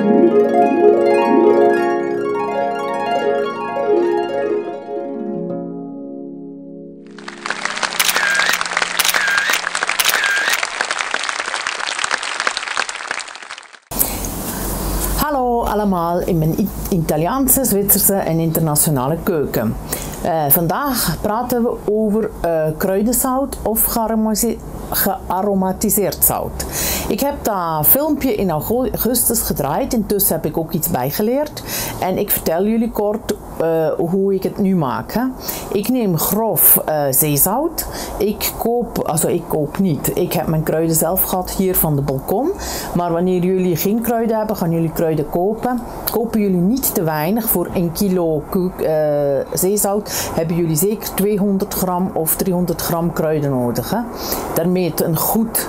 Hallo allemaal in mijn Italiaanse, Zwitserse en internationale keuken. Vandaag praten we over kruidenzout of gearomatiseerd zout. Ik heb dat filmpje in augustus gedraaid, intussen heb ik ook iets bijgeleerd en ik vertel jullie kort hoe ik het nu maak. Hè. Ik neem grof zeezout. Ik koop niet. Ik heb mijn kruiden zelf gehad hier van de balkon. Maar wanneer jullie geen kruiden hebben, gaan jullie kruiden kopen. Kopen jullie niet te weinig. Voor 1 kilo zeezout hebben jullie zeker 200 gram of 300 gram kruiden nodig. Hè. Daarmee het een goed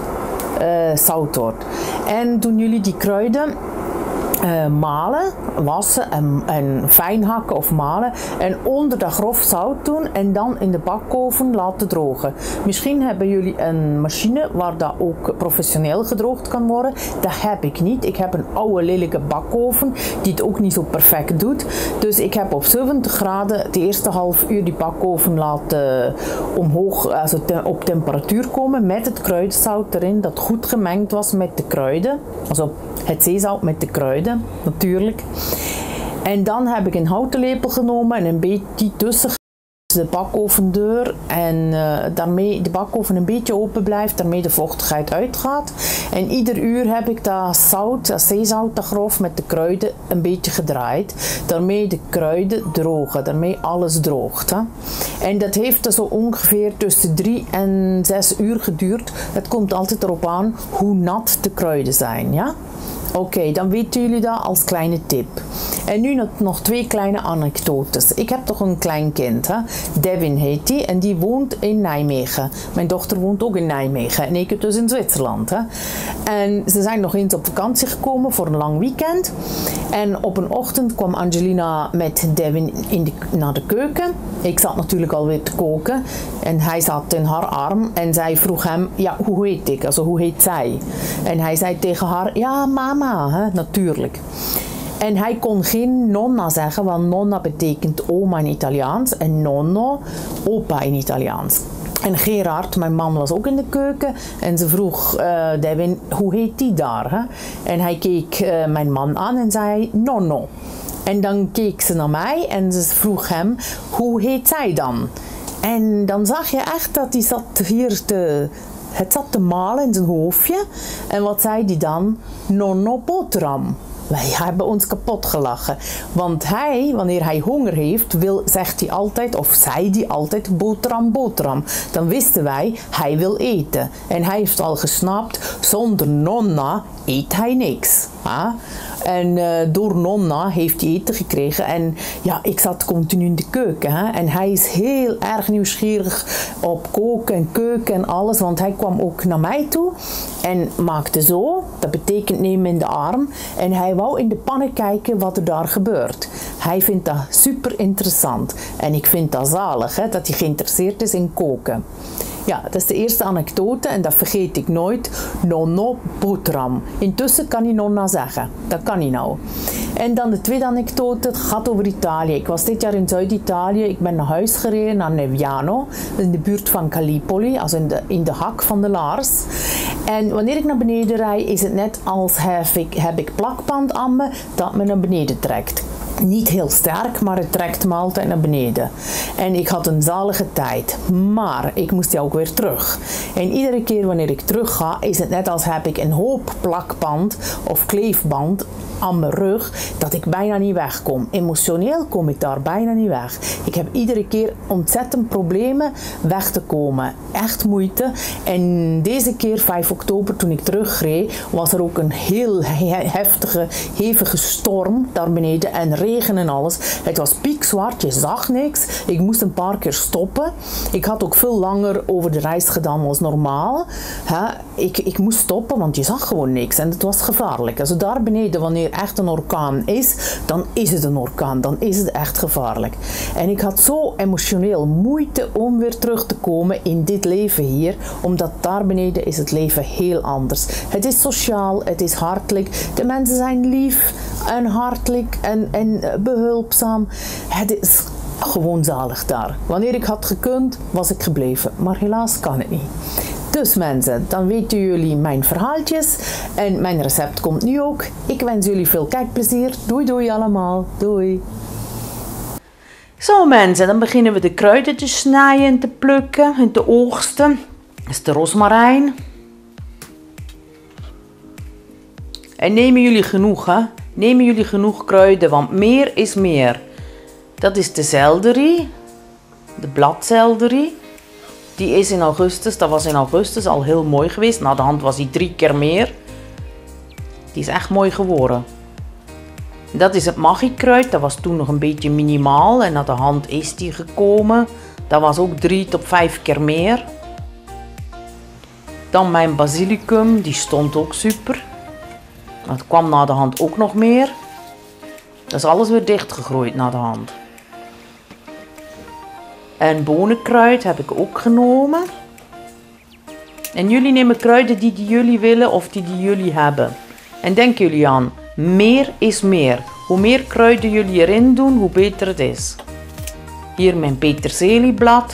zout wordt. En doen jullie die kruiden malen, wassen en fijn hakken of malen en onder dat grof zout doen en dan in de bakoven laten drogen. Misschien hebben jullie een machine waar dat ook professioneel gedroogd kan worden. Dat heb ik niet. Ik heb een oude lelijke bakoven die het ook niet zo perfect doet. Dus ik heb op 70 graden de eerste half uur die bakoven laten omhoog, op temperatuur komen met het kruidenzout erin dat goed gemengd was met de kruiden. Also het zeezout met de kruiden, natuurlijk. En dan heb ik een houten lepel genomen en een beetje tussen de bakovendeur en daarmee de bakoven een beetje open blijft, daarmee de vochtigheid uitgaat. En ieder uur heb ik dat zout, dat zeezout, dat grof met de kruiden een beetje gedraaid. Daarmee de kruiden drogen, daarmee alles droogt. Hè. En dat heeft zo ongeveer tussen 3 en 6 uur geduurd. Het komt altijd erop aan hoe nat de kruiden zijn. Ja? Oké, dan weten jullie dat als kleine tip. En nu nog 2 kleine anekdotes. Ik heb toch een klein kind, hè? Devin heet die en die woont in Nijmegen. Mijn dochter woont ook in Nijmegen en ik dus in Zwitserland. Hè? En ze zijn nog eens op vakantie gekomen voor een lang weekend. En op een ochtend kwam Angelina met Devin naar de keuken. Ik zat natuurlijk alweer te koken en hij zat in haar arm en zij vroeg hem, ja, hoe heet ik? Also, hoe heet zij? En hij zei tegen haar, ja, mama, hè? Natuurlijk. En hij kon geen nonna zeggen, want nonna betekent oma in Italiaans en nonno, opa in Italiaans. En Gerard, mijn man, was ook in de keuken en ze vroeg Devin, hoe heet die daar? Hè? En hij keek mijn man aan en zei, nonno. En dan keek ze naar mij en ze vroeg hem, hoe heet zij dan? En dan zag je echt dat hij zat hier het zat te malen in zijn hoofdje. En wat zei hij dan? Nonno boterham. Wij hebben ons kapot gelachen. Want hij, wanneer hij honger heeft, zegt hij altijd, of zei hij altijd, boterham, boterham. Dan wisten wij, hij wil eten. En hij heeft al gesnapt, zonder nonna eet hij niks. Ha? En door nonna heeft hij eten gekregen. En ja, ik zat continu in de keuken. Hè? En hij is heel erg nieuwsgierig op koken en keuken en alles. Want hij kwam ook naar mij toe en maakte zo. Dat betekent nemen in de arm. En hij wou in de pannen kijken wat er daar gebeurt. Hij vindt dat super interessant. En ik vind dat zalig, hè, dat hij geïnteresseerd is in koken. Ja, dat is de eerste anekdote en dat vergeet ik nooit. Nonno boterham. Intussen kan hij nonna zeggen. Dat kan hij nou. En dan de tweede anekdote, het gaat over Italië. Ik was dit jaar in Zuid-Italië. Ik ben naar huis gereden, naar Neviano. In de buurt van Calipoli, also in de hak van de laars. En wanneer ik naar beneden rijd, is het net als heb ik plakband aan me dat me naar beneden trekt. Niet heel sterk, maar het trekt me altijd naar beneden. En ik had een zalige tijd. Maar ik moest ja ook weer terug. En iedere keer wanneer ik terug ga, is het net als heb ik een hoop plakband of kleefband aan mijn rug, dat ik bijna niet wegkom. Emotioneel kom ik daar bijna niet weg. Ik heb iedere keer ontzettend problemen weg te komen. Echt moeite. En deze keer, 5 oktober, toen ik terugreed, was er ook een heel heftige, hevige storm daar beneden en regen en alles. Het was piekzwart, je zag niks. Ik moest een paar keer stoppen. Ik had ook veel langer over de reis gedaan als normaal. Ik moest stoppen, want je zag gewoon niks en het was gevaarlijk. Also daar beneden, wanneer echt een orkaan is, dan is het een orkaan. Dan is het echt gevaarlijk. En ik had zo emotioneel moeite om weer terug te komen in dit leven hier, omdat daar beneden is het leven heel anders. Het is sociaal, het is hartelijk, de mensen zijn lief, en hartelijk en behulpzaam. Het is gewoon zalig daar. Wanneer ik had gekund, was ik gebleven. Maar helaas kan het niet. Dus mensen, dan weten jullie mijn verhaaltjes. En mijn recept komt nu ook. Ik wens jullie veel kijkplezier. Doei doei allemaal. Doei. Zo mensen, dan beginnen we de kruiden te snijden en te plukken en te oogsten. Dat is de rozemarijn. En nemen jullie genoeg, hè? Nemen jullie genoeg kruiden, want meer is meer. Dat is de selderie, de bladselderie. Die is in augustus, dat was in augustus al heel mooi geweest. Na de hand was hij 3 keer meer. Die is echt mooi geworden. Dat is het magiekruid, dat was toen nog een beetje minimaal en naar de hand is die gekomen. Dat was ook 3 tot 5 keer meer. Dan mijn basilicum, die stond ook super. Dat kwam na de hand ook nog meer. Dat is alles weer dichtgegroeid na de hand. En bonenkruid heb ik ook genomen. En jullie nemen kruiden die jullie willen of die jullie hebben. En denk jullie aan, meer is meer. Hoe meer kruiden jullie erin doen, hoe beter het is. Hier mijn peterselieblad.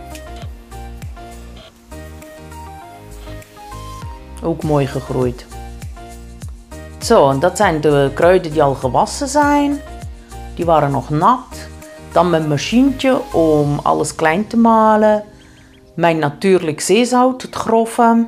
Ook mooi gegroeid. Zo, en dat zijn de kruiden die al gewassen zijn. Die waren nog nat. Dan mijn machientje om alles klein te malen. Mijn natuurlijk zeezout, het grove.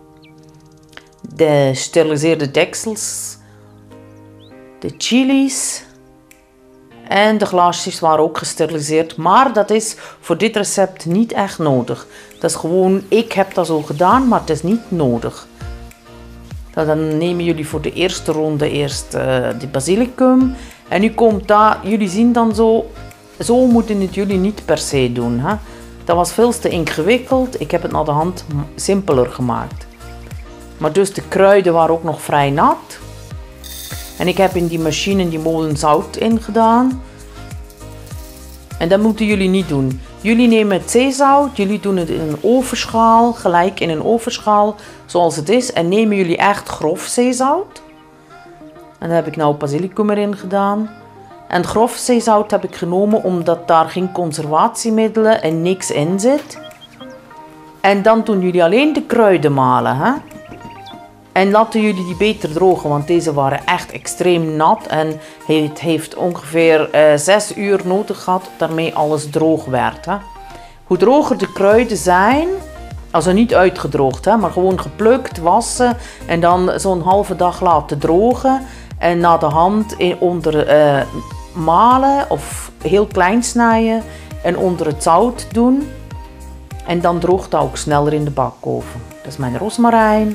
De gesteriliseerde deksels. De chilies. En de glaasjes waren ook gesteriliseerd. Maar dat is voor dit recept niet echt nodig. Dat is gewoon, ik heb dat zo gedaan, maar het is niet nodig. Dan nemen jullie voor de eerste ronde eerst de basilicum. En nu komt dat, jullie zien dan zo moeten het jullie niet per se doen. Hè? Dat was veel te ingewikkeld. Ik heb het naar de hand simpeler gemaakt. Maar dus de kruiden waren ook nog vrij nat. En ik heb in die machine die molen zout in gedaan. En dat moeten jullie niet doen. Jullie nemen het zeezout, jullie doen het in een ovenschaal, gelijk in een ovenschaal zoals het is. En nemen jullie echt grof zeezout. En daar heb ik nou basilicum erin gedaan. En grof zeezout heb ik genomen omdat daar geen conservatiemiddelen en niks in zit. En dan doen jullie alleen de kruiden malen. Hè? En laten jullie die beter drogen, want deze waren echt extreem nat. En het heeft ongeveer 6 uur nodig gehad daarmee alles droog werd. Hè. Hoe droger de kruiden zijn, also niet uitgedroogd, hè, maar gewoon geplukt, wassen en dan zo'n halve dag laten drogen. En na de hand onder malen of heel klein snijden en onder het zout doen. En dan droogt dat ook sneller in de bakoven. Dat is mijn rozemarijn.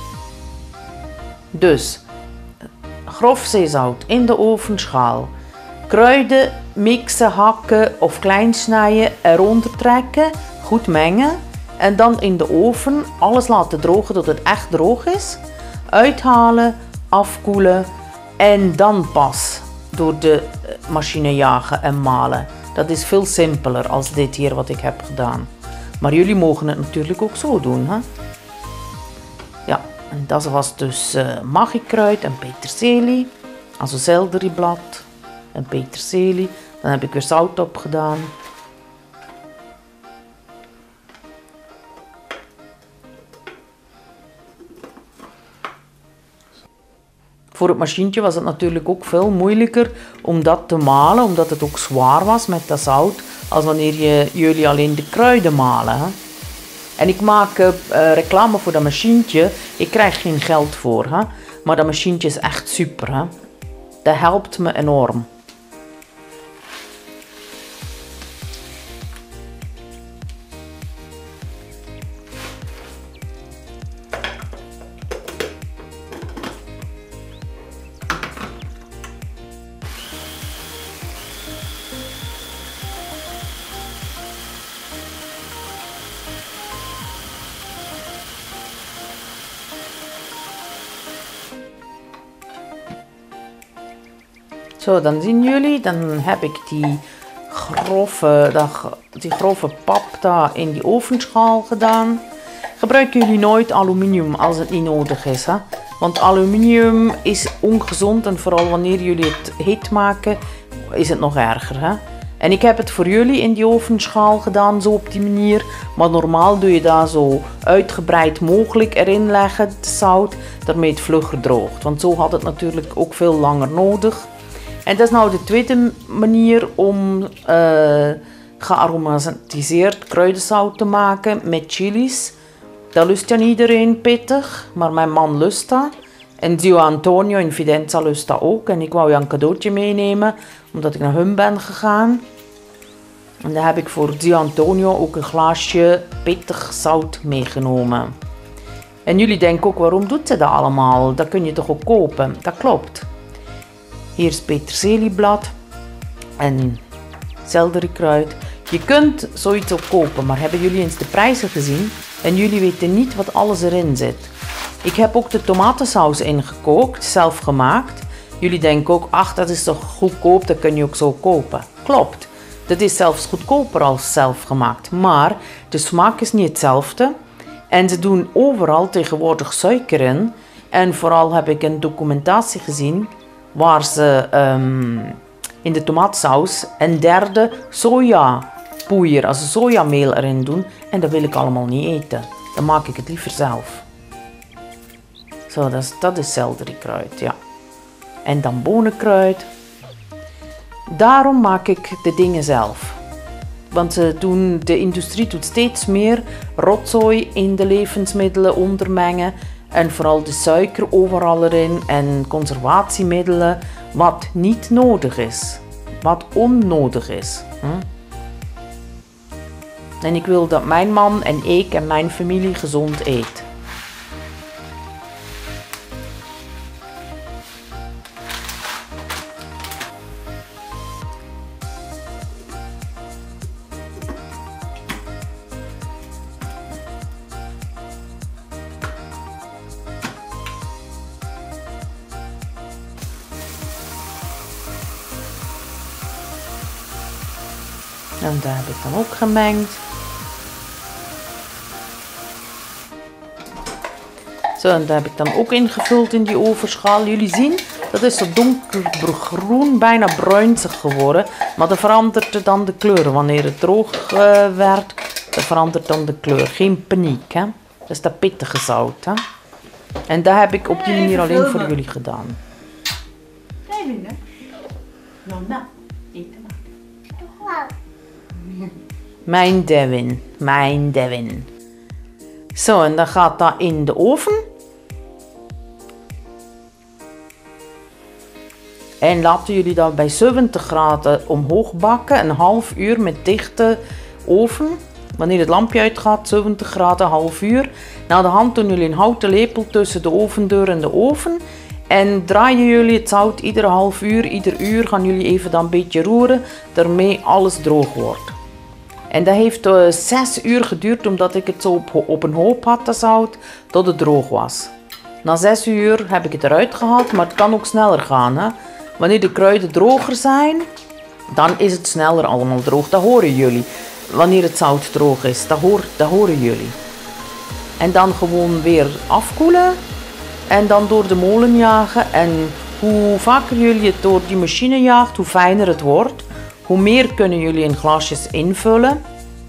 Dus grof zeezout in de ovenschaal, kruiden mixen, hakken of klein snijden, eronder trekken, goed mengen en dan in de oven alles laten drogen tot het echt droog is, uithalen, afkoelen en dan pas door de machine jagen en malen. Dat is veel simpeler als dit hier wat ik heb gedaan. Maar jullie mogen het natuurlijk ook zo doen. Hè? Ja. En dat was dus magiekruid en peterselie, also seldrieblad en peterselie. Dan heb ik weer zout op gedaan. Voor het machientje was het natuurlijk ook veel moeilijker om dat te malen, omdat het ook zwaar was met dat zout, als wanneer jullie alleen de kruiden malen. Hè. En ik maak reclame voor dat machientje. Ik krijg geen geld voor, hè. Maar dat machientje is echt super. Hè. Dat helpt me enorm. Zo, dan zien jullie, dan heb ik die grove pap daar in die ovenschaal gedaan. Gebruiken jullie nooit aluminium als het niet nodig is, hè? Want aluminium is ongezond en vooral wanneer jullie het heet maken, is het nog erger. Hè? En ik heb het voor jullie in die ovenschaal gedaan, zo op die manier. Maar normaal doe je dat zo uitgebreid mogelijk erin leggen, het zout, daarmee het vlugger droogt. Want zo had het natuurlijk ook veel langer nodig. En dat is nou de tweede manier om gearomatiseerd kruidenzout te maken met chilies. Dat lust ja niet iedereen pittig, maar mijn man lust dat. En Zio Antonio in Fidenza lust dat ook. En ik wou je een cadeautje meenemen, omdat ik naar hun ben gegaan. En dan heb ik voor Zio Antonio ook een glaasje pittig zout meegenomen. En jullie denken ook, waarom doet ze dat allemaal? Dat kun je toch ook kopen? Dat klopt. Hier is peterselieblad en selderikruid. Je kunt zoiets ook kopen, maar hebben jullie eens de prijzen gezien? En jullie weten niet wat alles erin zit. Ik heb ook de tomatensaus ingekookt, zelf gemaakt. Jullie denken ook, ach, dat is toch goedkoop, dat kun je ook zo kopen. Klopt, dat is zelfs goedkoper als zelf gemaakt. Maar de smaak is niet hetzelfde. En ze doen overal tegenwoordig suiker in. En vooral heb ik een documentatie gezien waar ze in de tomatensaus een derde sojapoeier, also sojameel erin doen. En dat wil ik allemaal niet eten. Dan maak ik het liever zelf. Zo, dat is selderikruid, ja. En dan bonenkruid. Daarom maak ik de dingen zelf. Want de industrie doet steeds meer rotzooi in de levensmiddelen ondermengen. En vooral de suiker overal erin en conservatiemiddelen. Wat niet nodig is. Wat onnodig is. En ik wil dat mijn man en ik en mijn familie gezond eet. En daar heb ik dan ook gemengd. Zo, en daar heb ik dan ook ingevuld in die ovenschaal. Jullie zien, dat is zo donkergroen, bijna bruinsig geworden. Maar dat verandert dan de kleur. Wanneer het droog werd, dat verandert dan de kleur. Geen paniek, hè. Dat is dat pittige zout, hè. En dat heb ik op die manier alleen voor jullie gedaan. Kijk, hè. Nou, eten maar. Mijn Devin. Zo, en dan gaat dat in de oven. En laten jullie dat bij 70 graden omhoog bakken. Een half uur met dichte oven. Wanneer het lampje uitgaat, 70 graden, half uur. Na de hand doen jullie een houten lepel tussen de ovendeur en de oven. En draaien jullie het zout iedere half uur, ieder uur gaan jullie even dan een beetje roeren. Daarmee alles droog wordt. En dat heeft 6 uur geduurd, omdat ik het zo op een hoop had, dat zout, tot het droog was. Na 6 uur heb ik het eruit gehaald, maar het kan ook sneller gaan. Hè? Wanneer de kruiden droger zijn, dan is het sneller allemaal droog. Dat horen jullie. Wanneer het zout droog is, dat horen jullie. En dan gewoon weer afkoelen. En dan door de molen jagen. En hoe vaker jullie het door die machine jaagt, hoe fijner het wordt. Hoe meer kunnen jullie in glasjes invullen.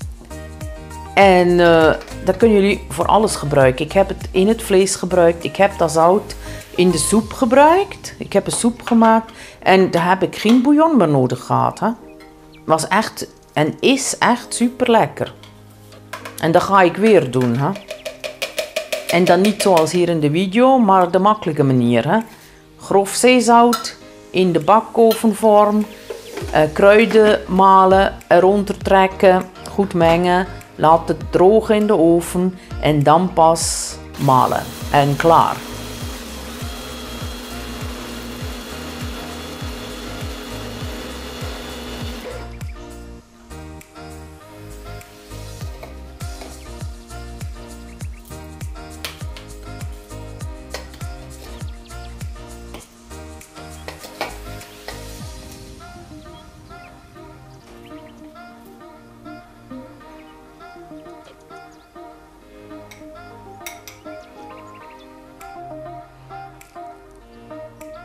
En dat kunnen jullie voor alles gebruiken. Ik heb het in het vlees gebruikt. Ik heb dat zout in de soep gebruikt. Ik heb een soep gemaakt. En daar heb ik geen bouillon meer nodig gehad. Hè. Was echt en is echt super lekker. En dat ga ik weer doen. Hè. En dan niet zoals hier in de video, maar de makkelijke manier. Hè. Grof zeezout in de bakovenvorm. Kruiden malen, eronder trekken, goed mengen. Laat het drogen in de oven en dan pas malen. En klaar.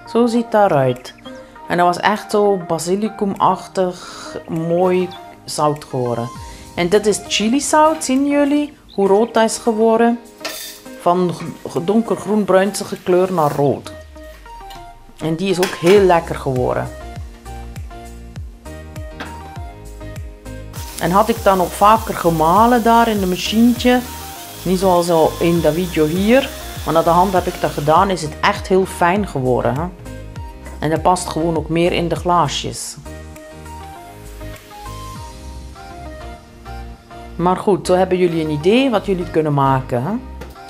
Zo ziet dat eruit. En dat was echt zo basilicumachtig mooi zout geworden. En dit is chilizout, zien jullie hoe rood dat is geworden? Van donkergroen-bruinsige kleur naar rood. En die is ook heel lekker geworden. En had ik dan ook vaker gemalen daar in de machientje. Niet zoals in de video hier. Maar aan de hand heb ik dat gedaan. Is het echt heel fijn geworden. Hè? En dat past gewoon ook meer in de glaasjes. Maar goed, zo hebben jullie een idee wat jullie kunnen maken. Hè?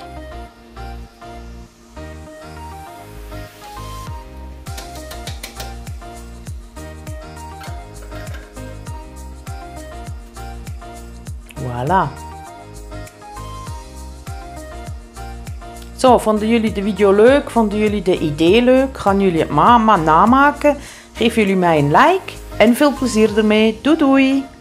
Voilà. Zo, vonden jullie de video leuk? Vonden jullie de idee leuk? Gaan jullie het namaken? Geef jullie mij een like en veel plezier ermee. Doei doei!